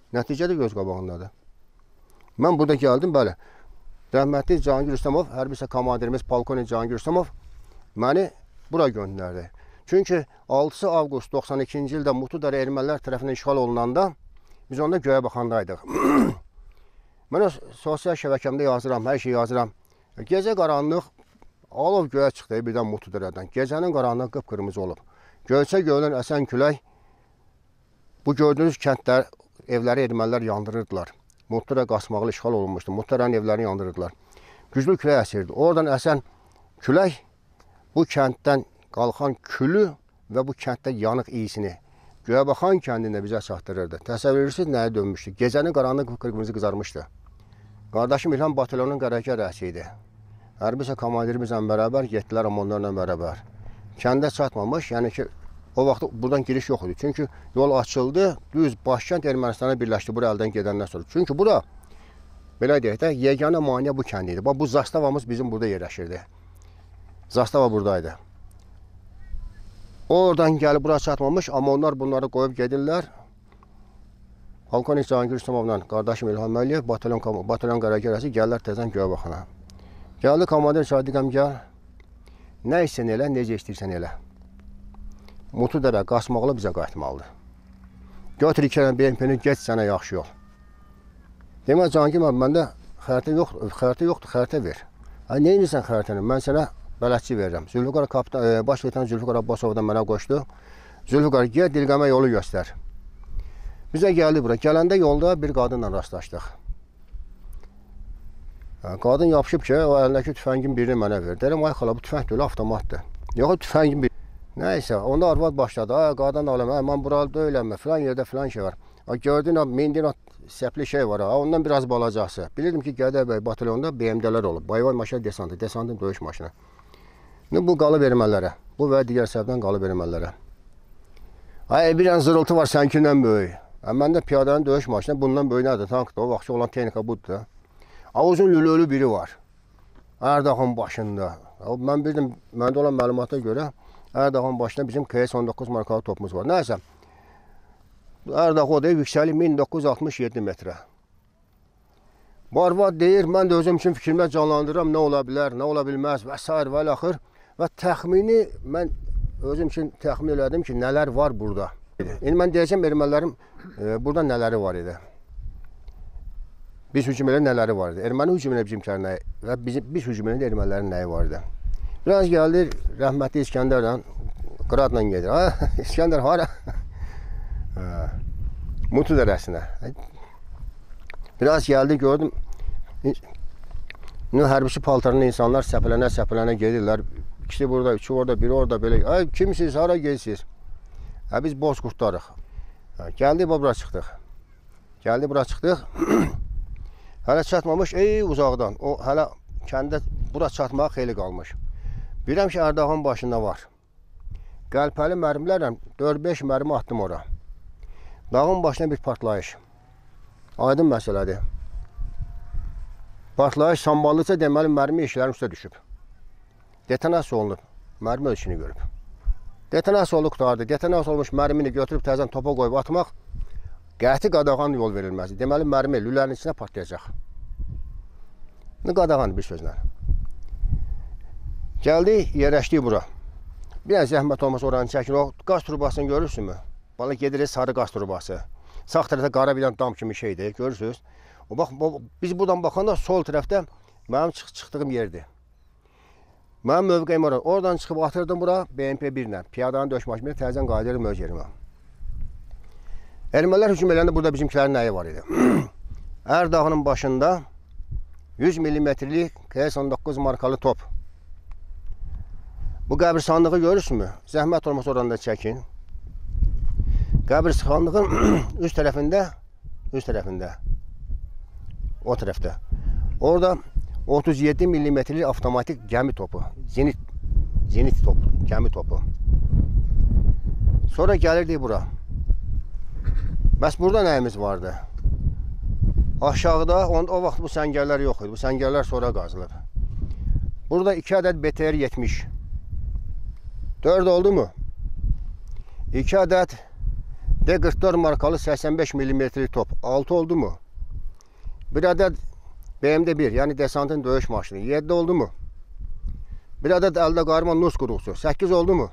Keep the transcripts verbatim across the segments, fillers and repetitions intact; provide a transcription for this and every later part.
Nəticə də göz qabağındadır. Mən burada gəldim, bəli. Rəhmətli Cahangir Rüstəmov, hərbi hissə komandirimiz polkovnik Cahangir Rüstəmov məni bura göndərdi. Çünki altısı avqust doxsan ikinci ildə Mutudərə ermənilər tərəfindən işğal olunanda biz onda göyə baxandaydıq. Mən sosial şəbəkəmdə yazıram, hər şey yazıram. Gecə qaranlıq alov göyə çıxdı birdən Mutudərədən. Gecənin qaranlığı qıpqırmızı olub. Göyçə göydən əsən külək bu gördüyünüz kəndlər, evləri ermənilər yandırırdılar. Mutudərə qasmaqlı işğal olunmuşdu. Mutudərənin evlərini yandırırdılar. Güclü külək əsirdi. Oradan əsən külək bu kənddən qalxan külü və bu kənddə yanıq iyisini Göyəbaxan kəndində bizə çatdırırdı. Təsəvvür edirsiniz nəyə dönmüşdü? Gecənin qaranlıq qırmızı qızarmışdı. Qardaşım İlham batalyonunun qərargah rəisi idi. Hərbi hissə komandirimizlə bərabər getdilər onlarla bərabər. Kəndə çatmamış, yəni ki, o vaxt buradan giriş yox idi. Çünki yol açıldı, düz başkənd Ermənistana birləşdi bura əldən gedəndən sonra. Çünki bura, belə deyək də, yeganə maneə bu kənd idi. Bax, bu zastavamız bizim burada yerləşirdi. Zastava buradaydı. Oradan gəlib bura çatmamış, amma onlar bunları qoyub gedirlər. Polkovnik Cahangir Rüstəmovla qardaşım İlham Əliyev, batalyon, batalyon qərargah rəisi gəlirlər təzən Göyəbaxana. Gəldi komandir Sadiqəm gəl, nə istəyən elə, necə istəyirsən elə. Mutudərə qasmaqlı bizə qayıtmalıdır. Götür iki B M P-ni, get sənə yaxşı yol. Demək Cahangir mənim, məndə xəritə yoxdur, xəritə yoxdur, xəritə ver. Ay, nə edirsən xəritəni? Mən sənə bələdçi verirəm. Zülfüqar kapitan, e, baş leytenant Zülfüqar Abbasovdan mənə qoşdu. Zülfüqar, gəl Dilqəmə yolu göstər. Bizə gəldi bura. Gələndə yolda bir qadınla rastlaşdıq. Qadın yapışıb ki, o əlindəki tüfəngin birini mənə verdi. Deyirəm, ay xala, bu tüfəng deyil, avtomatdır. Yox, tüfəngin biri. Nəysə, onda arvad başladı. Ay, qadın aləm, hə, mən buralı deyiləm, filan yerdə filan şey var. Gördün, mindin səpli şey var, ha, ondan biraz balacaqsı. Bilirdim ki, Gədər bəy batalyonda B M D'lər olub. Bayvay maşın desantı, desantın döyüş maşını. Bu qalıb ermənilərə. Bu və digər səbəbdən qalıb ermənilərə. Ay, bir an zırıltı var sənkindən böyük. Məndə piyadanın döyüş maşını bundan böyük nədir? Tankda, o vaxtı olan texnika budur da. Uzun lülölü biri var. Ərdağın başında. Mən bildim, məndə olan məlumata görə Ərdağın başında bizim K S on doqquz markalı topumuz var. Nəysə, Ərdağ o da yüksəli min doqquz yüz altmış yeddi metrə. Bu arvad deyir, mən də özüm üçün fikrimə canlandırıram, nə ola bilər, nə ola bilməz və s. və l-axır. Və təxmini mən özüm üçün təxmin elədim ki, nələr var burada. İndi mən deyəcəm, ermənilərin e, burada nələri var idi. Biz hücum elə nələri var idi. Erməni hücum elə bizimkilərin nəyi və bizim, biz hücum elə ermənilərin nəyi var idi. Biraz gəldi, rəhmətli İskəndərlə, qıradla gedir. Ha, İskəndər hara? Mutudərəsinə. Biraz gəldi, gördüm. Hərbisi paltarlı insanlar səpələnə, səpələnə gedirlər. İkisi burada, üçü orada, biri orada belə. Ay, kimsiniz, hara gelsiniz? Hə, biz boz qurtlarıq. Gəldi, bura çıxdıq. Gəldi, bura çıxdıq. Hələ çatmamış, ey uzaqdan. O, hələ kəndə bura çatmağa xeyli qalmış. Bilirəm ki, Ərdağın başında var. Qəlpəli mərmilərlə dörd beş mərmi atdım ora. Dağın başına bir partlayış. Aydın məsələdir. Partlayış samballıca deməli mərmi işlərin üstə düşüb. Detonasiya olunub. Mərmi öz işini görüb. Detonasiya olub qutardı. Detonasiya olmuş mərmini götürüb təzən topa qoyub atmaq qəti qadağan yol verilməzdir. Deməli mərmi lülərin içinə partlayacaq. Qadağandır bir sözlə. Gəldik, yerləşdik bura. Bir zəhmət olmaz oranı çəkin. O qaz trubasını görürsünmü? Bana gedir sarı qaz trubası. Sağ tərəfdə qara bir dam kimi şeydir, görürsünüz. O bax, biz buradan baxanda sol tərəfdə mənim çıx çıxdığım yerdir. Mənim mövqeyim orada. Oradan çıxıb atırdım bura B M P bir ilə. Piyadanın döyüş maşını təzən qayıdırdım öz yerimə. Ermənilər hücum eləndə burada bizimkilərin nəyi var idi? Ərdağının başında yüz millimetrlik K S on doqquz markalı top. Bu qəbirstanlığı görürsünmü? Zəhmət olmasa oranı da çəkin. Qəbirstanlığın üst tərəfində, üst tərəfində, o tərəfdə. Orada otuz yeddi millimetrlik avtomatik gəmi topu, zenit, zenit topu, gəmi topu. Sonra gəlirdik bura. Bəs burada nəyimiz vardı? Aşağıda, o, o vaxt bu səngərlər yox idi, bu səngərlər sonra qazılıb. Burada iki ədəd B T R yetmiş. dörd oldu mu? iki ədəd D qırx dörd markalı səksən beş millimetrlik top. altı oldu mu? Bir ədəd B M D bir, yəni desantın döyüş maşını. yeddi oldu mu? Bir ədəd əldə qarma nus quruqsu. səkkiz oldu mu?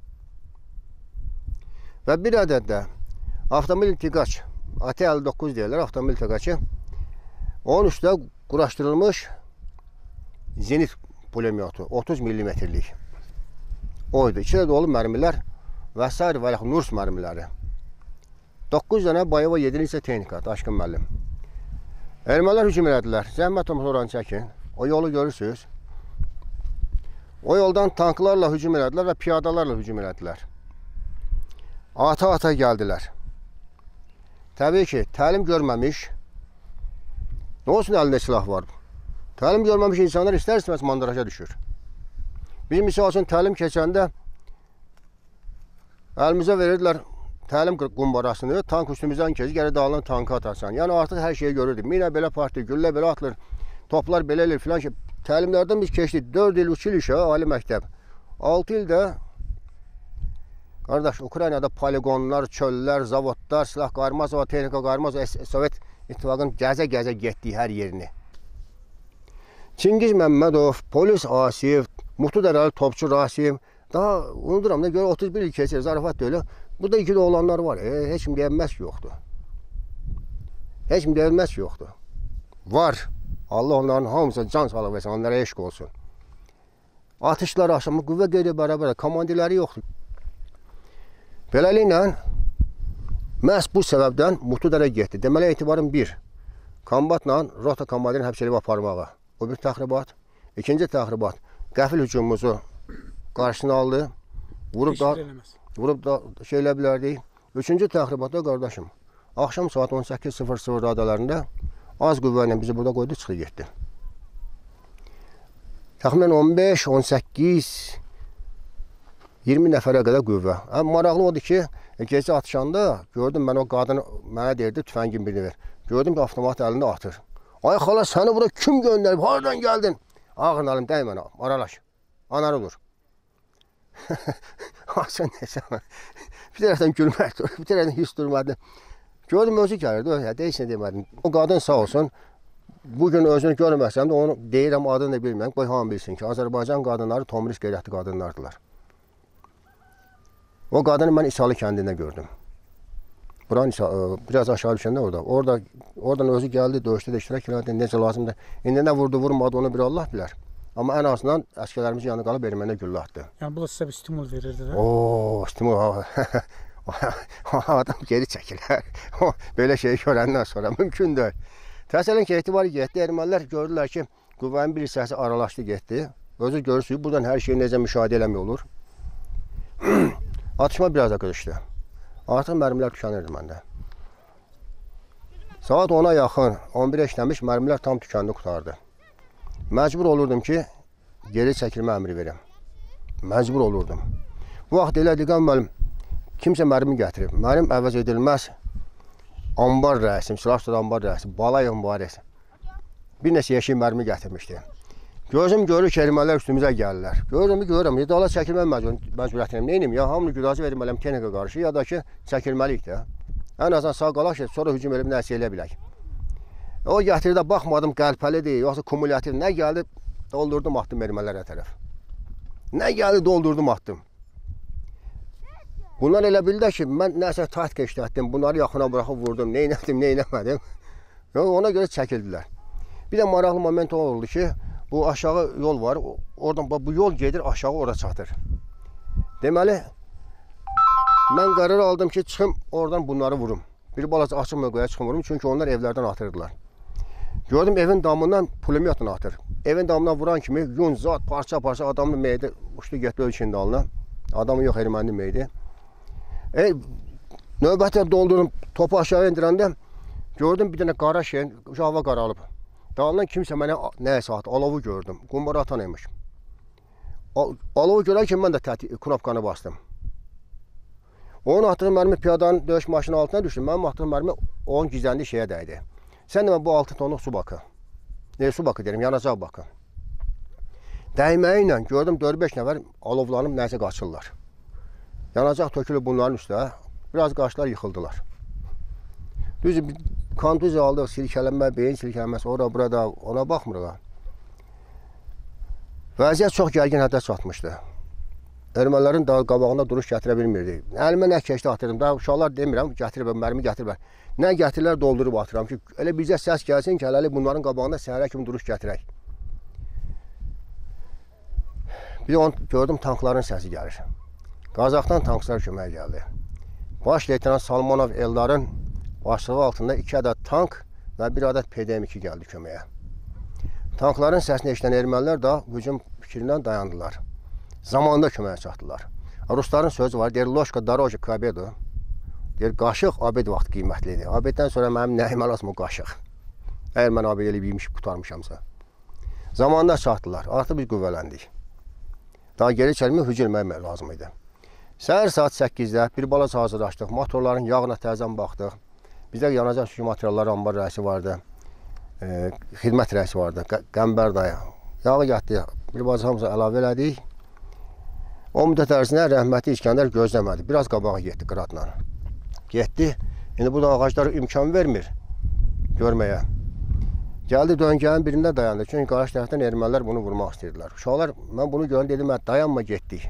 Və bir ədəd də avtomobil tıqaç. A T əlli doqquz deyirlər avtomobil tıqaçı. Onun üstə quraşdırılmış zenit pulemyotu. otuz millimetrlik. Oydu. İçində dolu mərmilər və s. və yaxud Nurs mərmiləri. doqquz dənə Bayeva yedinci isə texnika, Daşqın müəllim. Ermənilər hücum elədilər. Zəhmət olmasa oranı çəkin. O yolu görürsünüz. O yoldan tanklarla hücum elədilər və piyadalarla hücum elədilər. Ata-ata gəldilər. Təbii ki, təlim görməmiş, nə olsun əlində silah var? Təlim görməmiş insanlar istər-istəməz mandraja düşür. Biz misal üçün təlim keçəndə əlimizə verirdilər təlim qumbarasını, tank üstümüzdən keçir, gələ dağılan tankı atarsan. Yəni artıq hər şeyi görürdük. Minə belə partlayır, güllə belə atılır, toplar belə eləyir filan ki. Təlimlərdən biz keçdik. dörd il, üç il işə, ali məktəb. altı ildə qardaş, Ukraynada poligonlar, çöllər, zavodlar, silah qarmaz və texnika qarmaz Sovet İttifaqının gəzə-gəzə getdiyi hər yerini. Çingiz Məmmədov, polis Asiyev, Muhtu Dərəli topçu Rasiyev, daha unuduram da görə otuz bir il keçir, zarafat deyil. Burada iki də olanlar var. E, heç kim deyilməz ki, yoxdur. Heç kim deyilməz ki, yoxdur. Var. Allah onların hamısına can sağlıq versin, onlara eşq olsun. Atışlar aşımı, qüvvə qeyri bərabər, komandirləri yoxdur. Beləliklə, məhz bu səbəbdən Muhtu Dərə getdi. Deməli, etibarın bir, kombatla rota komandirini həbs edib aparmağa. O bir təxribat. İkinci təxribat, qəfil hücumumuzu qarşısını aldı. Vurub da, vurub da şey elə bilərdik. Üçüncü təxribatda qardaşım, axşam saat on səkkiz sıfır sıfır radalarında az qüvvə ilə bizi burada qoydu, çıxdı getdi. Təxminən on beş, on səkkiz, iyirmi nəfərə qədər qüvvə. Həm maraqlı odur ki, gecə atışanda gördüm mən o qadını mənə deyirdi, tüfəngin birini ver. Gördüm ki, avtomat əlində atır. Ay xala, səni bura kim göndərib, haradan gəldin? Ağın alım, dəy mənə, aralaş. Anarı dur. Sən nəsə, bir tərəfdən gülmək dur, bir tərəfdən hiss durmadı. Gördüm, özü gəlirdi, deyişini demədim. O qadın sağ olsun, bugün özünü görməsəm də onu deyirəm, adını da bilməyəm, qoy hamı bilsin ki, Azərbaycan qadınları tomris qeyrətli qadınlardılar. O qadını mən İsalı kəndində gördüm. Buranın biraz aşağı düşəndə orada. Orada oradan özü gəldi, döyüşdə də iştirak elədi, necə lazımdır. İndi nə vurdu, vurmadı, onu bir Allah bilər. Amma ən azından əsgərlərimizin yanı qalıb ermənə güllə atdı. Yəni bu da sizə bir stimul verirdi də? Oo, stimul. Adam geri çəkilər. Belə şeyi görəndən sonra mümkün deyil. Təsələn ki, etibarı getdi. Ermənilər gördülər ki, qüvvənin bir hissəsi aralaşdı, getdi. Özü görürsünüz, buradan hər şeyi necə müşahidə eləmək olur. Atışma biraz da qızışdı. Artıq mərmilər tükənirdi məndə. Saat ona yaxın, on birə işləmiş, mərmilər tam tükəndi, qutardı. Məcbur olurdum ki, geri çəkilmə əmri verim. Məcbur olurdum. Bu vaxt elə diqəm mənim, kimsə mərmi gətirib. Mənim əvəz edilməz ambar rəisim, silah tutan ambar rəisim, Balayev mübarəsi. Bir neçə yeşil mərmi gətirmişdi. Gözüm görür ki, ermənilər üstümüzə gəlirlər. Görürüm, görürüm, dala çəkilmə məcburiyyətiyəm. Neynim ya, hamını güdazı verməliyəm texnika qarşı, ya da ki, çəkilməliyik də. Ən azından sağ qalaq ki, sonra hücum edib nəsə elə bilək. O gətirdə baxmadım, qəlpəlidir, yoxsa kumulyativ, nə gəldi, doldurdum, atdım ermənilərə tərəf. Nə gəldi, doldurdum, atdım. Bunlar elə bildi ki, mən nəsə taktika işlətdim, bunları yaxına buraxıb vurdum, neynədim, neynəmədim. Ona görə çəkildilər. Bir də maraqlı moment oldu ki, bu aşağı yol var, oradan bu yol gedir, aşağı ora çatır. Deməli, mən qərar aldım ki, çıxım, oradan bunları vurum. Bir balaca açıq mövqəyə çıxım vurum, çünki onlar evlərdən atırdılar. Gördüm, evin damından pulemyotla atır. Evin damından vuran kimi yun, zat, parça-parça adamın meydi, uçdu getdi ölçün dalına. Adamın yox, erməninin meydi. E, növbətlə doldurum, topu aşağı indirəndə gördüm bir dənə qara şeyin, hava qaralıb. Dağından kimsə mənə nəyəsə atdı, alovu gördüm. Qumbara atan imiş. Alovu görən kimi mən də knopkanı bastım. Onun atdığı mərmi piyadanın döyüş maşının altına düşdü. Mənim atdığım mərmi onun gizləndi şeyə dəydi. Sən demə bu altı tonluq su bakı. Ne su bakı derim, yanacaq bakı. Dəyməyi ilə gördüm dörd beş nəfər alovlanıb nəsə qaçırlar. Yanacaq tökülüb bunların üstə. Biraz qaçdılar, yıxıldılar. Düzdür, kontuziya aldıq, silkələnmə, beyin silkələnməsi, ora burada ona baxmırıq. Vəziyyət çox gərgin həddə çatmışdı. Ermənilərin daha qabağında duruş gətirə bilmirdi. Əlimə nə keçdi atırdım. Daha uşaqlar demirəm, gətirib, mərmi gətiriblər. Nə gətirirlər, doldurub atıram ki, elə bizə səs gəlsin ki, hələlik bunların qabağında səhərə kimi duruş gətirək. Bir də onu gördüm, tankların səsi gəlir. Qazaxdan tankçılar köməyə gəldi. Baş leytenant Salmanov Eldarın başlığı altında iki ədəd tank və bir ədəd P D M iki gəldi köməyə. Tankların səsini eşidən ermənilər də hücum fikrindən dayandılar. Zamanında köməyə çatdılar. Rusların sözü var, deyir, loşka, daroji, kabedu. Deyir, qaşıq abed vaxt qiymətlidir. Abeddən sonra mənim nəyimə lazım o qaşıq. Əgər mən abed eləyib yemiş qutarmışamsa. Zamanında çatdılar, artıq biz qüvvələndik. Daha geri çəlmə hücum etmək lazım idi. Səhər saat səkkizdə bir balaca hazırlaşdıq. Motorların yağına təzən baxdıq. Bizdə yanacaq sürü materialları ambar rəisi vardı. E, xidmət rəisi vardı. Qəmbər daya. Yağı gətdi. Bir balaca hamısı əlavə elədik. O müddət ərzində rəhmətli İskəndər gözləmədi. Biraz qabağa getdi qıratla. Getdi. İndi burada ağaclar imkan vermir görməyə. Gəldi döngənin birində dayandı. Çünki qarşı tərəfdən ermənilər bunu vurmaq istəyirdilər. Uşaqlar, mən bunu görün dedim, dayanma, getdik.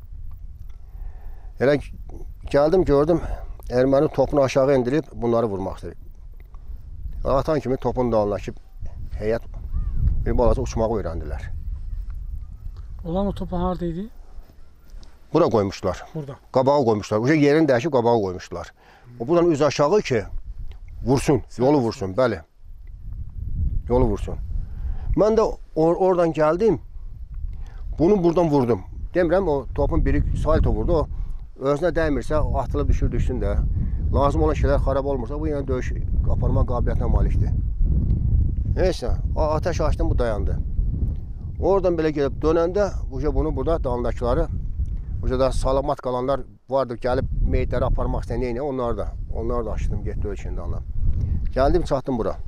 Elə gəldim, gördüm, erməni topunu aşağı indirib bunları vurmaq istəyir. Atan kimi topun dalındakı heyət bir balaca uçmağı öyrəndilər. Olan o topu haradaydı? Bura qoymuşdular. Burada. Qabağa qoymuşdular. Uca yerini dəyişib qabağa qoymuşdular. O buradan üz aşağı ki vursun, yolu vursun, bəli. Yolu vursun. Mən də or oradan gəldim. Bunu buradan vurdum. Demirəm, o topun biri salto vurdu. O özünə dəymirsə, atılıb düşür, düşsün də. Lazım olan şeylər xarab olmursa, bu yenə döyüş aparma qabiliyyətinə malikdir. Neysə, ateş açdım, bu dayandı. Oradan belə gelib dönəndə, bunu burada dalındakiləri, burada salamat qalanlar vardı, gəlib meyitləri aparmaq istəyən neyini, onları da, onları da açdım, getdi ölçündə alan. Gəldim, çatdım bura.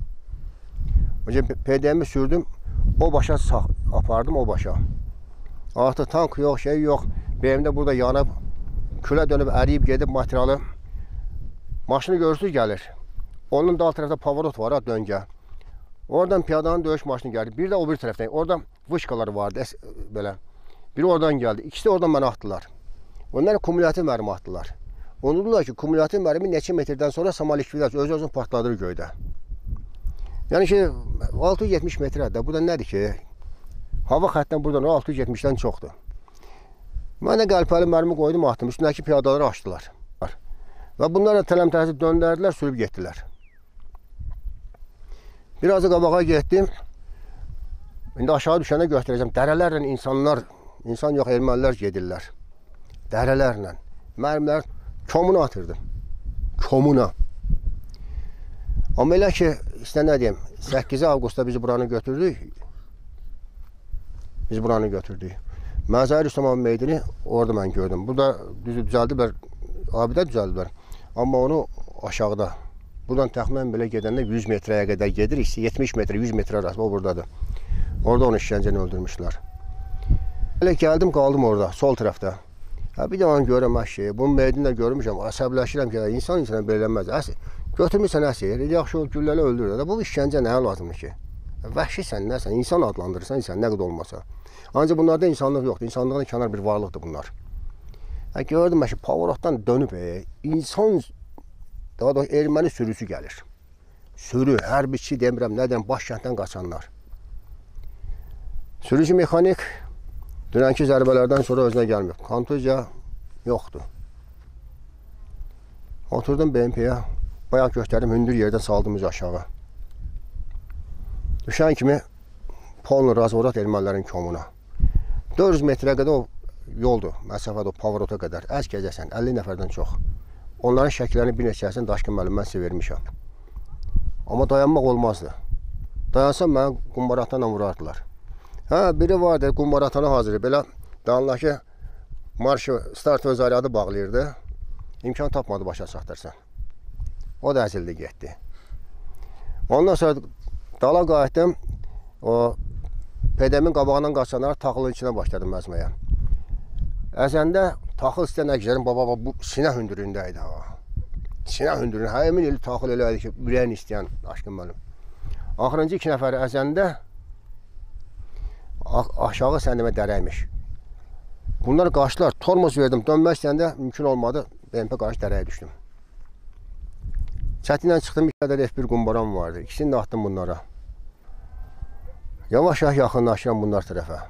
P D M'yi sürdüm, o başa apardım, o başa. Artıq tank yox, şey yox. Beyimdə burada yanıb, külə dönüb, əriyib gedib materialı. Maşını görürsünüz gəlir. Onun dal tərəfdə pavorot var, döngə. Oradan piyadanın döyüş maşını gəldi. Bir də o bir tərəfdən. Orada vışkaları vardı, belə. Biri oradan gəldi. İkisi də oradan mənə atdılar. Onlar kumulativ mərmi atdılar. Unutdular ki, kumulativ mərmi neçə metrdən sonra Samalikvidaz öz-özünü partladır göydə. Yəni ki, altı yüz yetmiş metrədə. Bu da nədir ki? Hava xətdən buradan altı yüz yetmişdən çoxdur. Mən də qəlpəli mərmi qoydum, atdım. Üstündəki piyadaları açdılar. Və bunlar da tələm-tərəsi döndərdilər, sürüb getdilər. Biraz da qabağa getdim. İndi aşağı düşəndə göstərəcəm. Dərələrlə insanlar, insan yox, ermənilər gedirlər. Dərələrlə. Mərmilər komuna atırdım. Komuna. Amma elə ki, istə nə deyim, səkkizi avqustda bizi buranı götürdük. Biz buranı götürdük. Məzahir Rüstəmov meydini orada mən gördüm. Burada düzü düzəldiblər, abidə düzəldiblər. Amma onu aşağıda. Buradan təxminən belə gedəndə yüz metrəyə qədər gedir. yetmiş metrə, yüz metrə arası o buradadır. Orada onu işgəncəni öldürmüşlər. Elə gəldim, qaldım orada, sol tərəfdə. Ha, bir də onu görəm əşi. Bunun meydini də görmüşəm. Əsəbləşirəm ki, insan insana belə eləməz. Əsi, götürmüşsən əsir, yaxşı o güllələ öldürür. Bu işgəncə nəyə lazımdır ki? Vəhşisən, nəsən, insan adlandırırsan, insan nə qədər olmasa. Ancaq bunlarda insanlıq yoxdur. İnsanlığına kənar bir varlıqdır bunlar. Ha, gördüm ki, pavorotdan dönüb, e, insan, daha da erməni sürüsü gəlir. Sürü, hərbiçi demirəm, nə deyəm, baş kənddən qaçanlar. Sürücü mexanik dünənki zərbələrdən sonra özünə gəlmir. Kontuziya yoxdur. Oturdum B M P-yə, bayaq göstərdim, hündür yerdən saldım üzü aşağı. Düşən kimi polnu razvorat ermənilərin komuna. dörd yüz metrə qədər o yoldur, məsafədə o pavorota qədər. Əz gəzəsən, əlli nəfərdən çox. Onların şəkillərini bir neçəsini Daşkın müəllim mən sizə vermişəm. Amma dayanmaq olmazdı. Dayansam mənə qumbaratana vurardılar. Hə, biri vardı, qumbaratana hazır. Belə dalındakı marşı start və zaryadı bağlayırdı. İmkan tapmadı başa çatdırsan. O da əzildi, getdi. Ondan sonra dala qayıtdım. O P D M'in qabağından qaçanlar taxılın içinə başladım məzməyə. Əzəndə taxıl istəyən əgizlərin baba baba bu sinə hündürlüyündə idi ha. Sinə hündürlüyündə həmin il taxıl elə idi ki, ürəyin istəyən aşkım mənim. Axırıncı iki nəfəri əzəndə aşağı səndəmə dərəymiş. Bunlar qaçdılar, tormoz verdim, dönmək istəyəndə mümkün olmadı, B M P qarşı dərəyə düşdüm. Çətinlə çıxdım, iki ədəd F bir qumbaram vardı, ikisini də atdım bunlara. Yavaş-yavaş yaxınlaşıram bunlar tərəfə.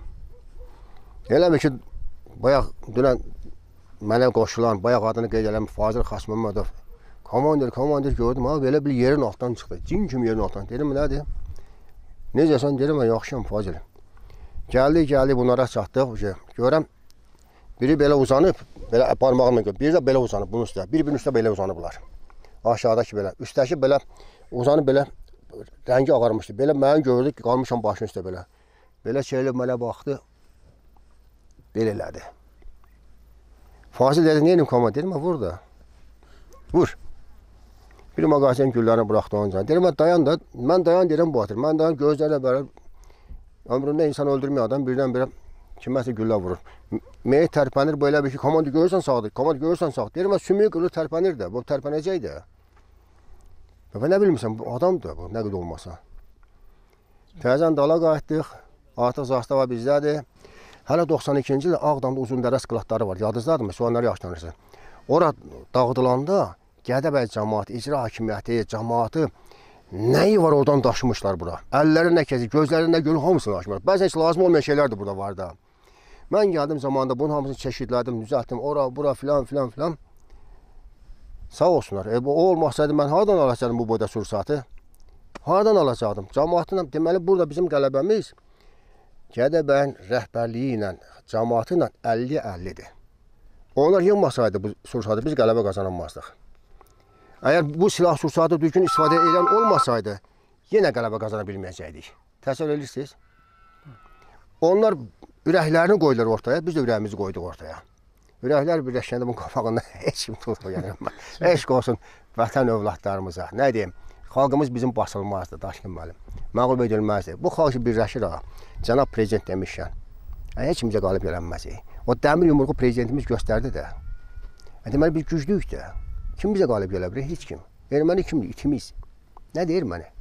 Elə bir ki, bayaq dünən mənə qoşulan, bayaq adını qeyd edən Fazil Xasməmmədov, komandir, komandir gördüm, ha, belə bir yerin altdan çıxdı, cin kimi yerin altdan. Dedim, nədir? Necəsən? Dedim, yaxşıyam Fazil. Gəldi, gəldi, bunlara çatdıq, görəm, biri belə uzanıb, belə parmağımla görüm, biri də belə uzanıb bunun üstə, bir-birinin üstə belə uzanıblar. Aşağıdakı belə, üstdəki belə uzanıb belə, rəngi ağarmışdı, belə mən gördük ki, qalmışam başın üstə belə. Belə şeylə mənə baxdı, belə elədi. Fazil dedi, neyim komand? Dedim, vur da, vur. Bir mağazin güllərini buraxdı onca. Dedim, dayan da, mən dayan deyirəm bu atır. Mən dayan gözlərlə belə, ömründə insan öldürmüyor adam, birdən belə kiməsə güllə vurur. Meyit tərpənir, bu elə bir ki, komandı görürsən sağdır, komandı görürsən sağdır. Deyirəm, sümüyü qılır tərpənir də, bu tərpənəcək də. Və nə bilmirsən, bu adamdır, bu nə qədər olmasa. Təzən dala qayıtdıq, artıq zastava bizdədir. Hələ doxsan ikinci ildə Ağdamda Uzundərə skladları var, yadınızdadır mı? Soğanları yaşlanırsın. Ora dağıdılanda Gədəbəy cəmaatı, icra hakimiyyəti, cəmaatı nəyi var oradan daşımışlar bura. Əlləri nə kəsi, gözləri nə görür, hamısını daşımışlar. Bəzən heç lazım olmayan şeylər də burada var da. Mən gəldim zamanında bunun hamısını çeşidlədim, düzəltdim, ora, bura filan filan filan. Sağ olsunlar. E, bu olmasaydı mən hardan alacaqdım bu boyda sursatı? Hardan alacaqdım? Cəmaatla, deməli burada bizim qələbəmiz Gədəbəyin rəhbərliyi ilə, cəmaatı ilə əlli əllidir. Onlar yığmasaydı bu sursatı biz qələbə qazanamazdıq. Əgər bu silah sursatı düzgün istifadə edən olmasaydı, yenə qələbə qazana bilməyəcəkdik. Təsəvvür edirsiniz? Onlar ürəklərini qoydular ortaya, biz də ürəyimizi qoyduq ortaya. Ürəklər birləşəndə bunun qafağında heç kim tutmuyor. Eşq olsun vətən övladlarımıza. Nə deyim, xalqımız bizim basılmazdı, Daşkın müəllim. Məğlub edilməzdi. Bu xalq birləşir ha. Cənab prezident demişkən, heç kimcə qalib gələnməzik. O dəmir yumruğu prezidentimiz göstərdi də. Deməli biz güclüyük də. Kim bizə qalib gələ bilir? Heç kim. Erməni kimdir? İtimiz. Nə deyir məni?